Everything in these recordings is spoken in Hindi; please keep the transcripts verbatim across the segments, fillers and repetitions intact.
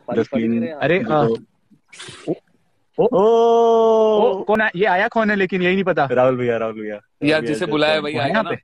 जसलीन, अरे ओ ओ कौन है ये? आया कौन है लेकिन यही नहीं पता। राहुल भैया, राहुल भैया यार जिसे बुलाया वही आएगा ना।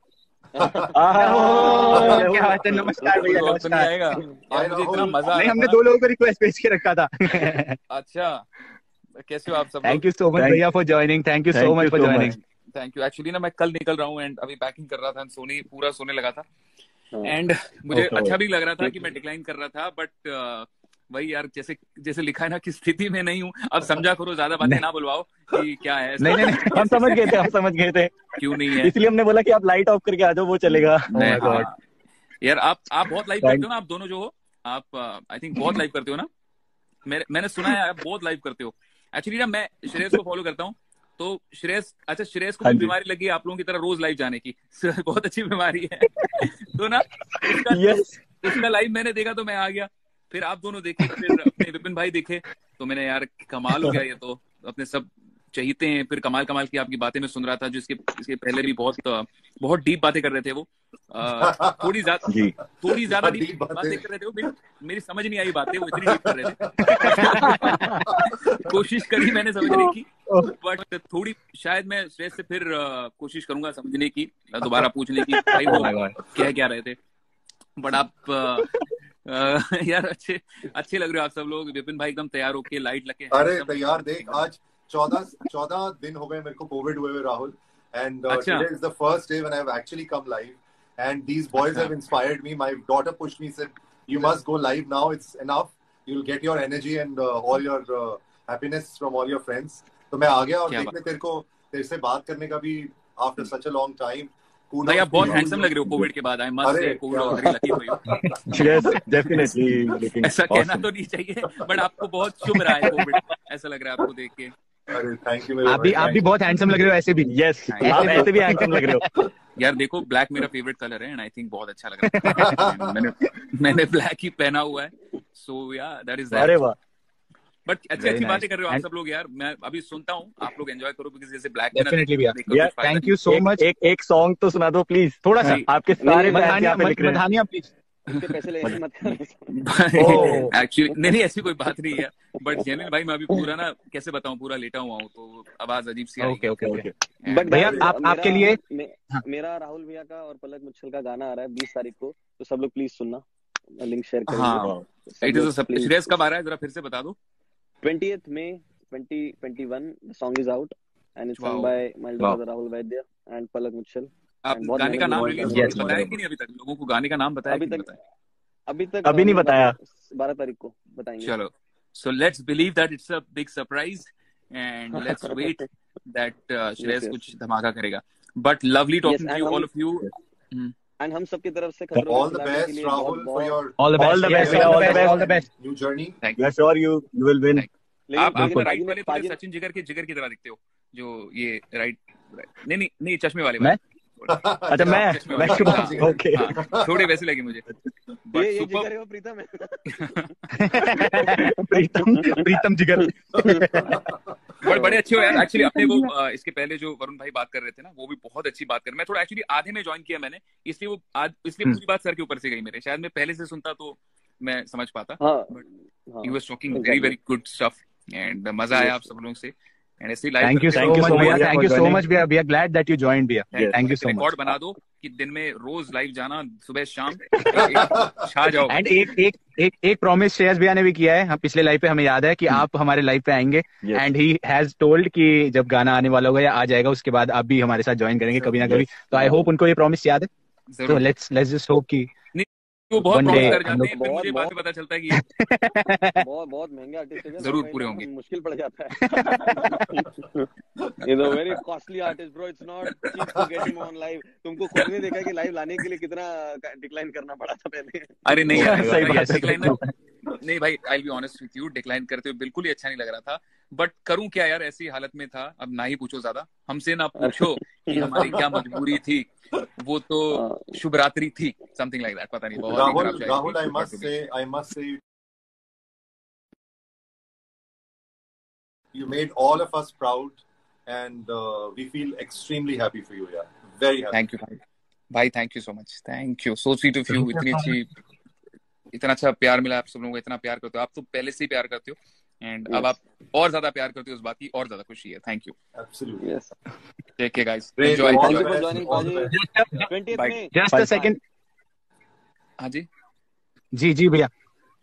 क्या बात है, नमस्कार भैया, नमस्कार। आएगा यार, मुझे इतना मजा नहीं, हमने दो लोगों को रिक्वेस्ट भेज के रखा था। अच्छा, कैसे हो आप सब? थैंक यू सो मच भैया for joining, thank you so much for joining. Thank you. Actually ना मैं कल निकल रहा हूँ एंड अभी पैकिंग कर रहा था, सोने पूरा सोने लगा था एंड मुझे अच्छा भी लग रहा था कि मैं डिक्लाइन कर रहा था, बट वही यार, जैसे जैसे लिखा है ना कि स्थिति में नहीं हूँ। अब समझा करो, ज्यादा बातें ना बुलवाओ कि क्या है। नहीं नहीं नहीं, हम समझ गए थे, हम समझ गए थे। क्यों नहीं है, इसलिए हमने बोला कि आप लाइट ऑफ करके आ जाओ, वो चलेगा। हाँ। यार आप आप बहुत लाइव करते हो ना, आप दोनों जो हो, आप आई थिंक बहुत लाइव करते हो ना। मैंने मैंने सुना है आप बहुत लाइव करते हो। एक्चुअली ना मैं श्रेयस को फॉलो करता हूँ, तो श्रेयस, अच्छा श्रेयस को भी बीमारी लगी आप लोगों की तरह रोज लाइव जाने की। बहुत अच्छी बीमारी है। तो ना उसका yes. उसका लाइव मैंने देखा तो मैं आ गया, फिर आप दोनों देखे, फिर अपने विपिन भाई देखे, तो मैंने यार कमाल हो गया ये तो, अपने सब चाहते हैं। फिर कमाल कमाल की आपकी बातें मैं सुन रहा था, जो इसके इसके पहले भी बहुत बहुत डीप बातें कर रहे थे वो, थोड़ी ज्यादा थोड़ी ज्यादा डीप बातें कर रहे थे वो। मेरी मेरी समझ नहीं आई बातें, वो इतनी डीप कर रहे थे। कोशिश करी मैंने समझने की, बट थोड़ी शायद मैं श्रेयस से फिर कोशिश करूंगा समझने की, दोबारा पूछने की भाई वो कह क्या रहे थे। बट आप यार अच्छे अच्छे लग रहे हो आप सब लोग। विपिन भाई एकदम तैयार होके लाइट लगे। अरे तैयार देख, आज चौदह चौदह दिन हो गए मेरे को कोविड हुए हुए Rahul, and today is the first day when I have actually come live, and these boys have inspired me. My daughter pushed me, said you must go live now, it's enough, you will get your energy and all your happiness from all your friends. तो मैं आ गया और देखने तेरे को, तेरे से बात करने का भी after such a long time. भाई आप बहुत हैंडसम लग रहे हो कोविड के बाद। आई मस्ट से कोविड और very lucky for you. Yes definitely, ऐसा कहना तो नहीं चाहिए, बट आपको बहुत शुभ रहा है कोविड, ऐसा लग रहा है आपको देख के। अरे थैंक यू। आप भी आप भी बहुत हैंडसम लग रहे हो ऐसे भी। यस, आप ऐसे भी हैंडसम लग रहे हो यार। देखो ब्लैक मेरा फेवरेट कलर है एंड आई थिंक बहुत अच्छा लग रहा है। मैंने मैंने ब्लैक ही पहना हुआ है, सो या दैट इज दैट। अरे वाह, बट अच्छी अच्छी बातें कर रहे हो आप सब लोग यार। मैं अभी सुनता हूँ, आप लोग एंजॉय करो, बिकॉज़ जैसे ब्लैक में डेफिनेटली भैया, थैंक यू सो मच। एक एक सॉन्ग तो सुना दो प्लीज, थोड़ा सा। आपके सारे बधानियां बधानियां प्लीज। पैसे ले मत कर। एक्चुअली नहीं नहीं ऐसी कोई बात नहीं है, बट जेन्युइन भाई मैं अभी पूरा ना कैसे बताऊं, पूरा लेटा हुआ हूँ तो आवाज अजीब सी आ रही है। Okay okay okay. बट भैया आप आपके लिए मेरा राहुल भैया का और पलक मुच्छल का गाना आ रहा है बीस तारीख को, तो सब लोग प्लीज सुनना, लिंक शेयर करेंगे। हाँ, इट इज अ श्रेयस कब आ रहा है जरा फिर से बता दो। twentieth May twenty twenty-one, the song is out and it's sung by my brother Rahul Vaidya and Palak Muchal. आप गाने का नाम रिलीज बताया कि नहीं अभी तक? लोगों को गाने का नाम बताया कि नहीं बताया? अभी तक अभी नहीं बताया, बारह तारीख को बताएंगे। चलो, so let's believe that it's a big surprise and let's wait that Shreyas कुछ धमाका करेगा. But lovely talking to you all of you. And हम सबकी तरफ से all the best Rahul for your all the best, all the best, all the best, all the best new journey. We are sure you you will win. आप आप राइट वाले तो सचिन जिगर के जिगर की तरह दिखते हो, जो ये राइट नहीं नहीं नहीं चश्मे वाले मैं अच्छा मैं मैं ओके थोड़े वैसे लगे मुझे। ये ये जिगर है वो प्रीतम है। प्रीतम प्रीतम जिगर। बड़े बड़े अच्छे हो यार। एक्चुअली अपने वो इसके पहले जो वरुण भाई बात कर रहे थे ना, वो भी बहुत अच्छी बात कर रहे। मैं थोड़ा एक्चुअली आधे में ज्वाइन किया मैंने, इसलिए वो आज इसलिए पूरी बात सर के ऊपर से गई मेरे। शायद मैं पहले से सुनता तो मैं समझ पाता। But he was talking very very good stuff and मजा आया आप सब लोगों से। एंड ऐसे live thank you so much भैया, थैंक यू सो मच भैया, we are glad that you joined भैया, thank you so much. Record बना दो कि दिन में रोज लाइव जाना, सुबह शाम छा जाओ। एंड एक एक एक एक प्रॉमिस श्रेयस भैया ने भी किया है, हम पिछले लाइव पे हमें याद है कि आप हमारे लाइव पे आएंगे एंड ही हैज टोल्ड कि जब गाना आने वाला होगा या आ जाएगा उसके बाद आप भी हमारे साथ ज्वाइन करेंगे कभी ना कभी। तो आई होप उनको ये प्रॉमिस याद है। तो लेट्स लेट्स जस्ट होप कि वो बहुत प्रॉमिस कर जाते हैं, फिर मुझे बाद में पता चलता है कि बहुत बहुत महंगे आर्टिस्ट है, जरूर पूरे होंगे, मुश्किल पड़ जाता है। ये तो very costly artist bro, it's not cheap to get him on live. तुमको खुद ने देखा कि लाइव लाने के लिए कितना डिक्लाइन करना पड़ा था पहले। अरे नहीं यार, डिक्लाइन नहीं भाई, I will be honest with you, decline करते हुए बिल्कुल ही अच्छा नहीं लग रहा था। बट करूं क्या यार, ऐसी हालत में था। अब ना ही पूछो ज्यादा, हमसे ना पूछो कि हमारी क्या मजबूरी थी, वो तो शुभ रात्रि थी, समथिंग लाइक दैट, पता नहीं। बहुत Rahul Rahul I must say I must say you made all of us proud and uh, we feel extremely happy for you, yeah, very happy. Thank you bhai, bhai thank you so much, thank you, so sweet of you, इतनी अच्छी इतना अच्छा प्यार मिला, आप सब लोगों को इतना प्यार करते हो, आप तो पहले से ही प्यार करते हो, एंड अब आप और ज्यादा प्यार करते हो, उस बात की और ज्यादा खुशी है। Thank you. Absolutely. Yes. Take care guys, Great. Enjoy. All Thank the you for best. joining, All the Paji. best. twentieth Bye. May. Just a second. हाँ जी जी जी भैया,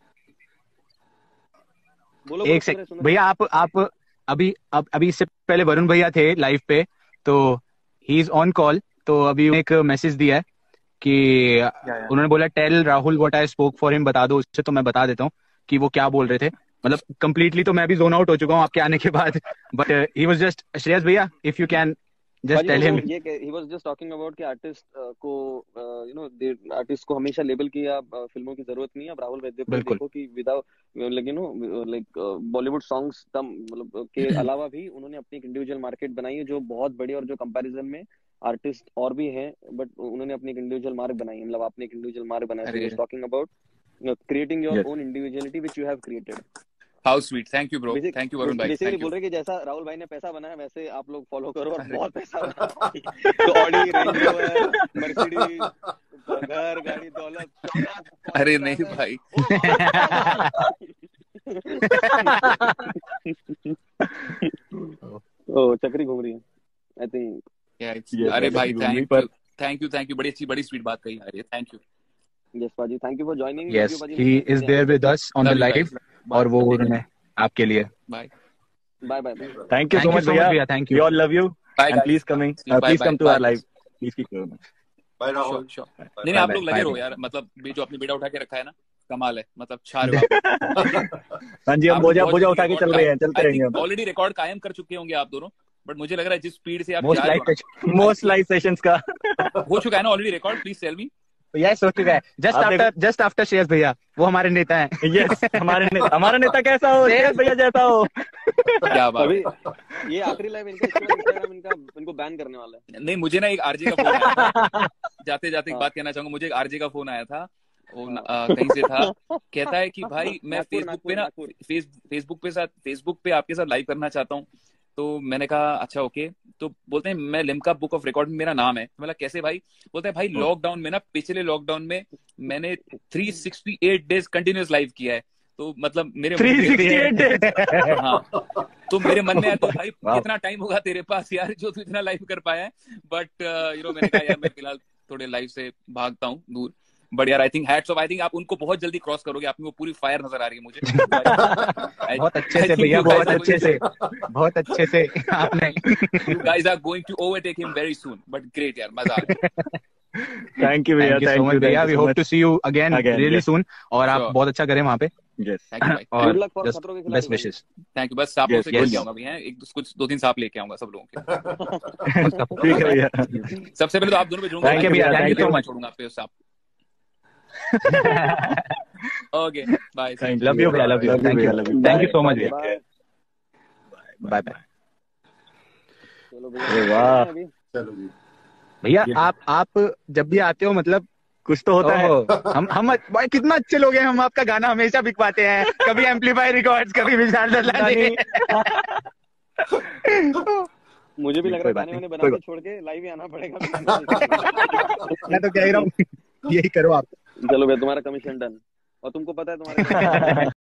बोलो एक बोलो, सुन सेकंड रहे सुन रहे। भैया, आप आप अभी अब अभी इससे पहले वरुण भैया थे लाइव पे, तो ही इज ऑन कॉल, तो अभी उन्होंने एक मैसेज दिया है कि उन्होंने बोला tell Rahul what I spoke for him, बता दो उससे। तो मैं बता देता हूँ कि वो क्या बोल रहे थे। मतलब कंप्लीटली तो मैं भी जोन आउट हो चुका हूँ आपके आने के बाद, but he was just, Shreyas भैया इफ यू कैन जस्ट भाजी टेल वो हिम। ये he was just talking about कि आर्टिस्ट को यू नो आर्टिस्ट को हमेशा लेबल की या uh, फिल्मों की जरूरत नहीं है। अब राहुल वैद्य को बिल्कुल। देखो कि without like you know like Bollywood songs तम मतलब के अलावा भी उन्होंने अपनी एक इंडिविजुअल मार्केट बनाई है जो बहुत बड़ी, और जो कंपैरिजन में आर्टिस्ट और भी हैं, बट उन्होंने अपनी एक इंडिविजुअल मार्क बनाई है। मतलब आपने एक इंडिविजुअल मार्क बनाया। So he was talking about creating your own individuality which you have created. How sweet, thank you bro, thank you Varun भाई, बेसिकली थैंक यू। बोल रहे कि जैसा राहुल भाई ने पैसा बनाया वैसे आप लोग फॉलो करो और बहुत पैसा बनाओ। तो ऑडी, रेंज रोवर, मर्सिडीज, घर, गाड़ी, दौलत। अरे नहीं भाई ओ चक्री घूम रही है आई थिंक। yeah, अरे भाई thank you thank you thank you, बड़ी अच्छी बड़ी स्वीट बात कही यार ये, थैंक यू। यस पाजी, thank you for joining. Yes, he is there with us on the live, और वो उन्होंने आपके लिए। Bye bye bye. Thank you so much भैया, thank we you. All love you and please coming please come to our live, please keep coming. Bye, Rahul. Sure sure. नहीं नहीं आप लोग लगे रहो यार, मतलब ये जो आपने बेड़ा उठा के रखा है ना, कमाल है, मतलब छा रहे हो आप। हाँ जी, हम बोझा बोझा उठा के चल रहे हैं, चलते रहेंगे हम। ऑलरेडी रिकॉर्ड कायम कर चुके होंगे आप दोनों, बट मुझे लग रहा है जिस स्पीड से आप मोस्ट जा रहे लाइव मोस्ट लाइव सेशंस का हो चुका है ना already record, please tell me. Yes हो चुका है, just after just after Shreyas भैया, वो हमारे नेता हैं। यस, हमारे नेता, हमारा नेता कैसा हो, श्रेयस भैया जैसा हो। क्या बात अभी है। ये आखिरी लाइव इनका, इसके बाद इंस्टाग्राम इनका इनको बैन करने वाला है। नहीं मुझे ना एक आरजे का फोन आया था, जाते जाते एक बात कहना चाहूंगा, मुझे एक आरजे का फोन आया था, वो आ, कहीं से था, कहता है कि भाई मैं फेसबुक पे ना फेस फेसबुक पे साथ फेसबुक पे आपके साथ लाइव करना चाहता हूँ। तो मैंने कहा अच्छा ओके, तो बोलते हैं मैं लिम्का बुक ऑफ रिकॉर्ड में मेरा नाम है। मतलब कैसे भाई? बोलते हैं भाई लॉकडाउन में ना, पिछले लॉकडाउन में मैंने तीन सौ अड़सठ डेज कंटिन्यूअस लाइव किया है। तो मतलब मेरे तीन सौ अड़सठ डेज हाँ, तो मेरे मन में आया तो भाई कितना टाइम होगा तेरे पास यार जो तू इतना लाइव कर पाया है। बट यू नो मैंने कहा यार मैं फिलहाल थोड़े लाइव से भागता हूँ दूर। बट यार I think hats off, I think आप उनको बहुत जल्दी क्रॉस करोगे, आप में वो पूरी फायर नजर आ रही है मुझे। बहुत अच्छे से भैया, बहुत अच्छे से, बहुत अच्छे से आपने। You guys are going to overtake him very soon, but great यार, मजा आ गया। थैंक यू भैया, थैंक यू सो मच भैया, we hope to see you again really soon, और आप बहुत अच्छा करें वहाँ पे। यस, थैंक यू भाई, और luck for खतरों के खिलाड़ी बेस्ट विशेस। Thank you. बस सांपों से Yes, खेल yes. के आऊंगा भी हैं, एक कुछ दो तीन सांप लेके आऊंगा सब लोगों के। ठीक है भैया, सबसे पहले तो आप दोनों पे जुड़ूंगा, Thank you भैया, thank you so much. छोड़ूंगा आप पे सांप। ओके बाय, लव यू भैया, love you, thank you, thank you so much भैया, बाय बाय बाय। चलो अरे भैया, वाह। अभी चलो जी। भैया आप आप जब भी आते हो मतलब कुछ तो होता है। ओहो, हम हम भाई कितना अच्छे लोग हैं, हम आपका गाना हमेशा बिकवाते हैं, कभी एम्पलीफाई रिकॉर्ड्स, कभी विशाल दलानी। मुझे भी लग रहा है कोई बात गाने वाने नहीं, बना कोई के छोड़ के लाइव ही आना पड़ेगा। मैं तो कह ही रहा हूँ यही करो आप। चलो भैया, तुम्हारा कमीशन डन, और तुमको पता है तुम्हारे